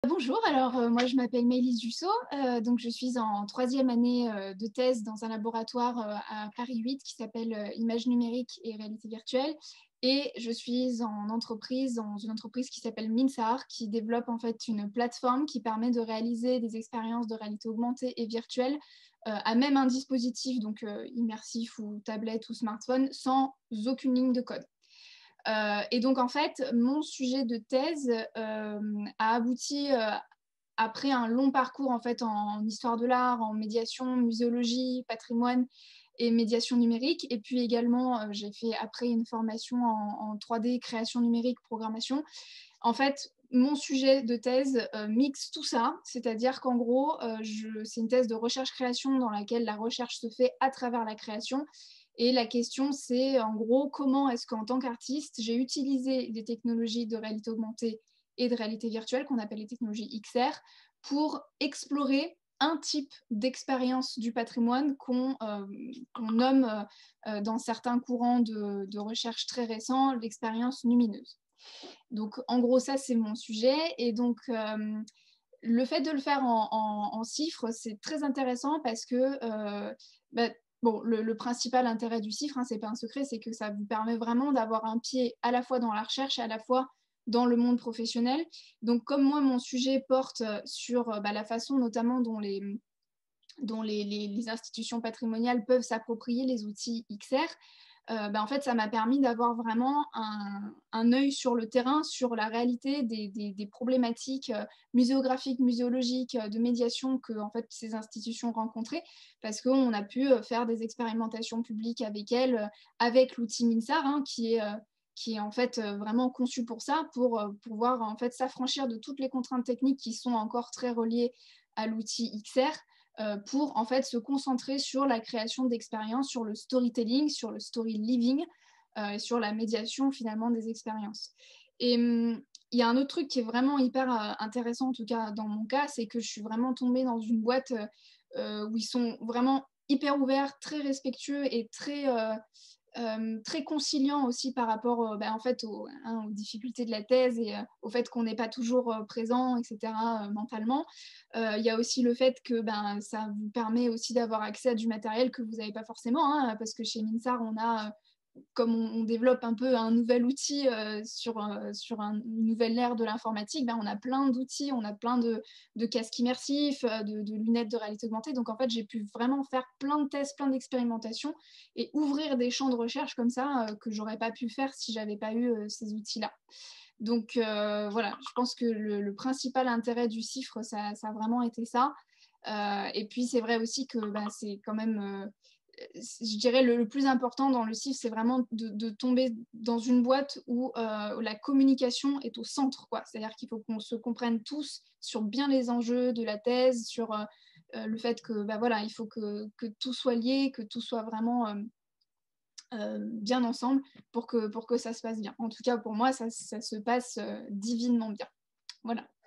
Bonjour, alors moi je m'appelle Maëlys Dussault, donc je suis en troisième année de thèse dans un laboratoire à Paris 8 qui s'appelle Images numériques et réalité virtuelle, et je suis en entreprise, dans une entreprise qui s'appelle Minsar, qui développe en fait une plateforme qui permet de réaliser des expériences de réalité augmentée et virtuelle à même un dispositif, donc immersif ou tablette ou smartphone, sans aucune ligne de code. Et donc, en fait, mon sujet de thèse a abouti, après un long parcours en fait, en histoire de l'art, en médiation, muséologie, patrimoine et médiation numérique. Et puis également, j'ai fait après une formation en 3D, création numérique, programmation. En fait, mon sujet de thèse mixe tout ça, c'est-à-dire qu'en gros, c'est une thèse de recherche-création dans laquelle la recherche se fait à travers la création. Et la question, c'est en gros, comment est-ce qu'en tant qu'artiste, j'ai utilisé des technologies de réalité augmentée et de réalité virtuelle, qu'on appelle les technologies XR, pour explorer un type d'expérience du patrimoine qu'on nomme dans certains courants de recherche très récents l'expérience lumineuse. Donc, en gros, ça, c'est mon sujet. Et donc, le fait de le faire en chiffres, c'est très intéressant parce que, bah, bon, le principal intérêt du chiffre, hein, c'est pas un secret, c'est que ça vous permet vraiment d'avoir un pied à la fois dans la recherche et à la fois dans le monde professionnel. Donc, comme moi, mon sujet porte sur la façon notamment dont les institutions patrimoniales peuvent s'approprier les outils XR, en fait, ça m'a permis d'avoir vraiment un œil sur le terrain, sur la réalité des problématiques muséographiques, muséologiques, de médiation que en fait, ces institutions rencontraient, parce qu'on a pu faire des expérimentations publiques avec elles, avec l'outil Minsar, hein, qui est en fait vraiment conçu pour ça, pour pouvoir en fait s'affranchir de toutes les contraintes techniques qui sont encore très reliées à l'outil XR, pour en fait se concentrer sur la création d'expériences, sur le storytelling, sur le story living, et sur la médiation finalement des expériences. Et il y a un autre truc qui est vraiment hyper intéressant, en tout cas dans mon cas, c'est que je suis vraiment tombée dans une boîte où ils sont vraiment hyper ouverts, très respectueux et très conciliant aussi par rapport en fait, aux difficultés de la thèse et au fait qu'on n'est pas toujours présent, etc., mentalement. Il y a aussi le fait que ça vous permet aussi d'avoir accès à du matériel que vous n'avez pas forcément, hein, parce que chez Minsar, on a, comme on développe un peu un nouvel outil sur une nouvelle ère de l'informatique, on a plein d'outils, on a plein de casques immersifs, de lunettes de réalité augmentée. Donc en fait, j'ai pu vraiment faire plein de tests, plein d'expérimentations et ouvrir des champs de recherche comme ça que j'aurais pas pu faire si j'avais pas eu ces outils-là. Donc voilà, je pense que le principal intérêt du CIFRE, ça a vraiment été ça. Et puis c'est vrai aussi que c'est quand même je dirais le plus important dans le CIF, c'est vraiment de tomber dans une boîte où la communication est au centre, quoi. C'est-à-dire qu'il faut qu'on se comprenne tous sur bien les enjeux de la thèse, sur le fait que voilà, il faut que tout soit lié, que tout soit vraiment bien ensemble pour que ça se passe bien. En tout cas, pour moi, ça se passe divinement bien. Voilà.